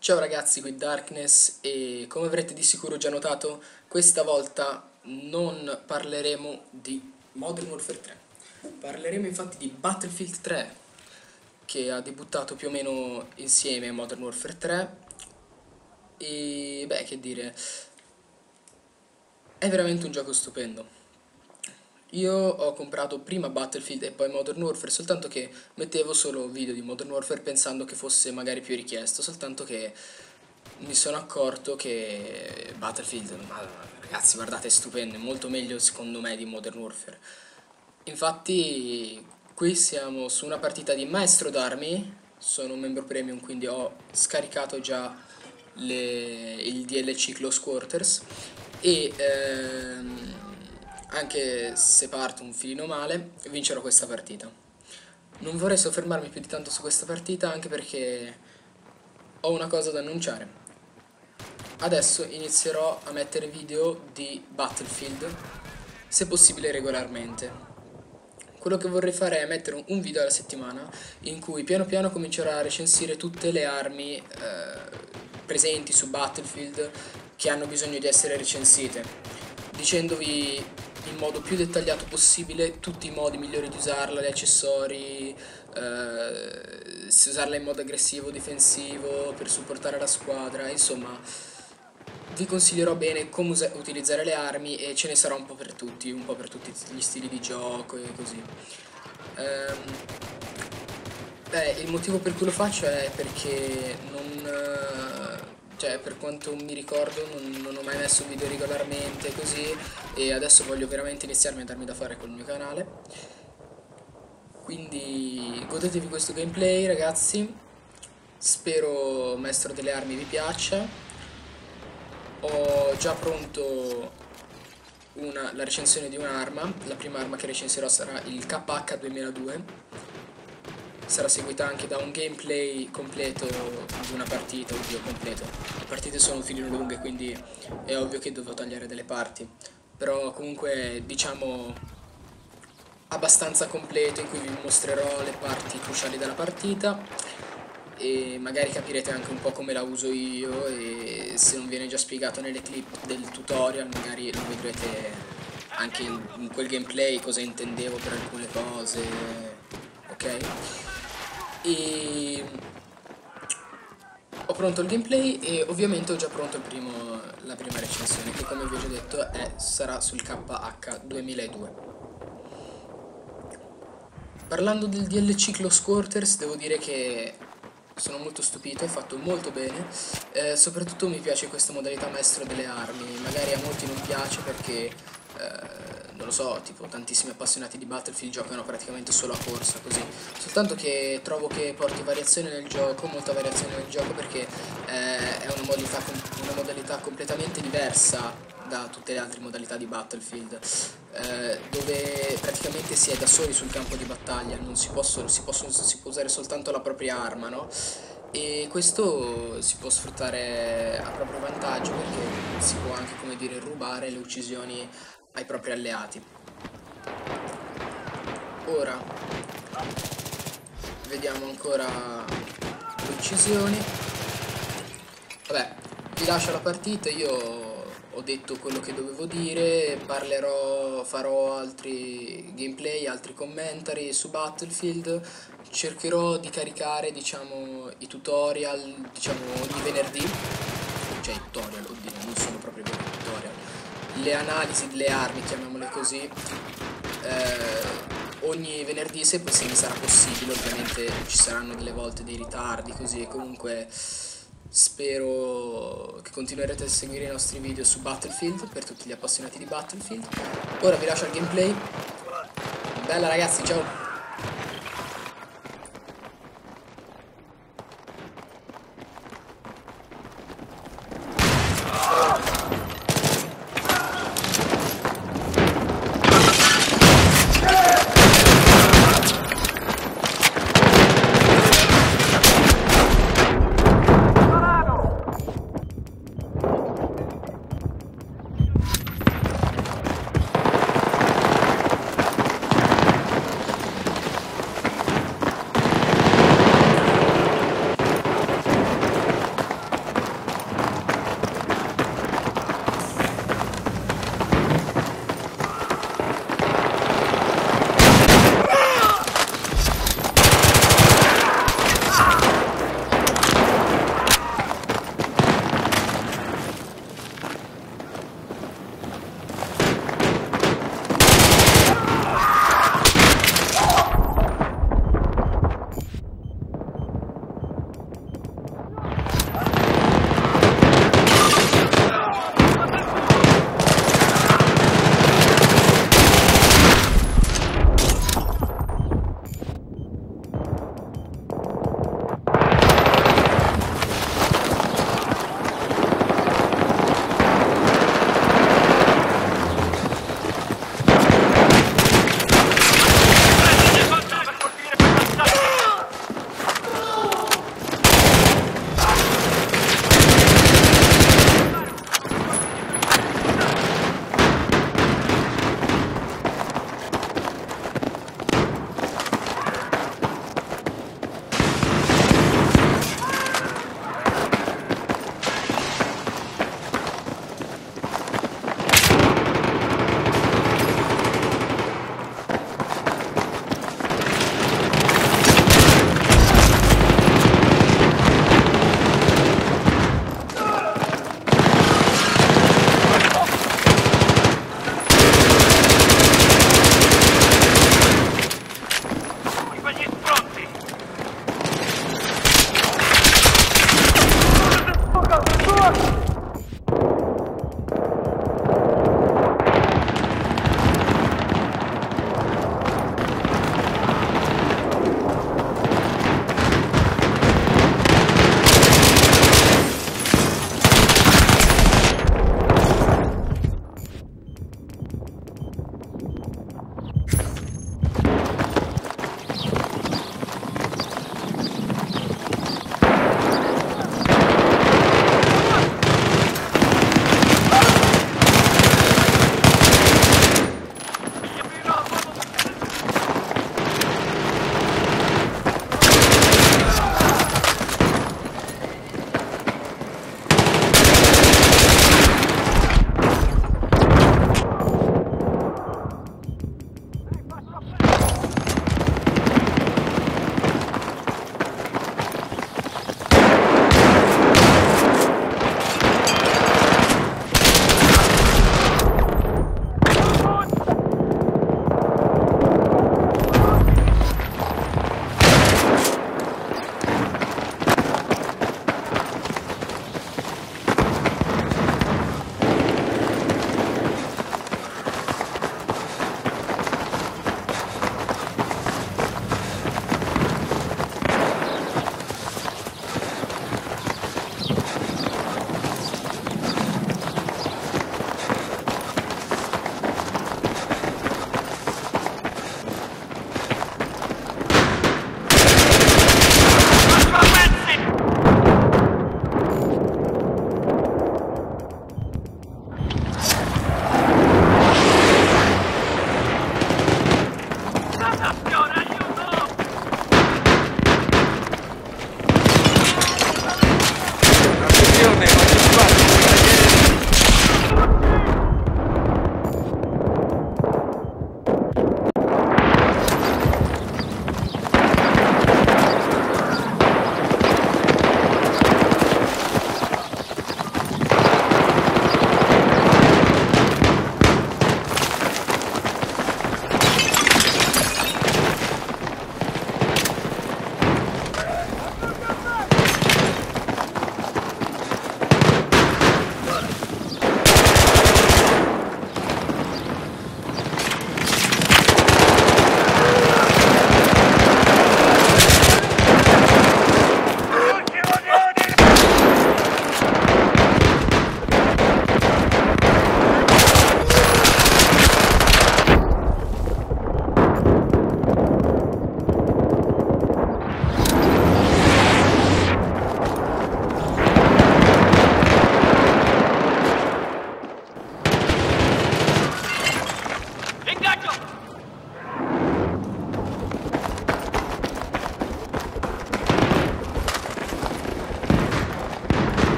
Ciao ragazzi, qui Darkness e come avrete di sicuro già notato, questa volta non parleremo di Modern Warfare 3. Parleremo infatti di Battlefield 3, che ha debuttato più o meno insieme a Modern Warfare 3 e beh, che dire, è veramente un gioco stupendo. Io ho comprato prima Battlefield e poi Modern Warfare, soltanto che mettevo solo video di Modern Warfare pensando che fosse magari più richiesto, soltanto che mi sono accorto che Battlefield, ma ragazzi, guardate, è stupendo, è molto meglio secondo me di Modern Warfare. Infatti, qui siamo su una partita di Maestro d'Armi, sono un membro premium, quindi ho scaricato già il DLC Close Quarters e anche se parto un filino male, vincerò questa partita. Non vorrei soffermarmi più di tanto su questa partita, anche perché ho una cosa da annunciare. Adesso inizierò a mettere video di Battlefield, se possibile regolarmente. Quello che vorrei fare è mettere un video alla settimana in cui piano piano comincerò a recensire tutte le armi presenti su Battlefield che hanno bisogno di essere recensite, dicendovi in modo più dettagliato possibile tutti i modi migliori di usarla, gli accessori, se usarla in modo aggressivo o difensivo per supportare la squadra, insomma vi consiglierò bene come utilizzare le armi e ce ne sarà un po' per tutti gli stili di gioco e così. Il motivo per cui lo faccio è perché cioè, per quanto mi ricordo non ho mai messo video regolarmente così, e adesso voglio veramente iniziarmi a darmi da fare col mio canale. Quindi godetevi questo gameplay ragazzi, spero Maestro delle Armi vi piaccia. Ho già pronto la recensione di un'arma, la prima arma che recensirò sarà il KH 2002, sarà seguita anche da un gameplay completo di una partita, oddio completo, le partite sono un filino lunghe quindi è ovvio che devo tagliare delle parti, però comunque diciamo abbastanza completo in cui vi mostrerò le parti cruciali della partita e magari capirete anche un po' come la uso io, e se non viene già spiegato nelle clip del tutorial magari lo vedrete anche in quel gameplay cosa intendevo per alcune cose, ok? E ho pronto il gameplay e ovviamente ho già pronto la prima recensione che, come vi ho già detto, sarà sul KH 2002. Parlando del DLC Close Quarters, devo dire che sono molto stupito, è fatto molto bene, soprattutto mi piace questa modalità Maestro delle Armi. Magari a molti non piace perché, non lo so, tipo tantissimi appassionati di Battlefield giocano praticamente solo a corsa, così. Soltanto che trovo che porti variazione nel gioco, molta variazione nel gioco, perché è una modalità completamente diversa da tutte le altre modalità di Battlefield, dove praticamente si è da soli sul campo di battaglia, non si può usare soltanto la propria arma, no? E questo si può sfruttare a proprio vantaggio, perché si può anche, come dire, rubare le uccisioni ai propri alleati. Ora vediamo ancora le uccisioni. Vabbè, vi lascio la partita, io ho detto quello che dovevo dire, farò altri gameplay, altri commentari su Battlefield, cercherò di caricare, diciamo, i tutorial, diciamo, ogni venerdì, cioè i tutorial, oddio, non sono proprio veri tutorial, le analisi delle armi, chiamiamole così, ogni venerdì, se mi sarà possibile, ovviamente ci saranno delle volte dei ritardi così, e comunque spero che continuerete a seguire i nostri video su Battlefield per tutti gli appassionati di Battlefield. Ora vi lascio al gameplay. Bella ragazzi, ciao!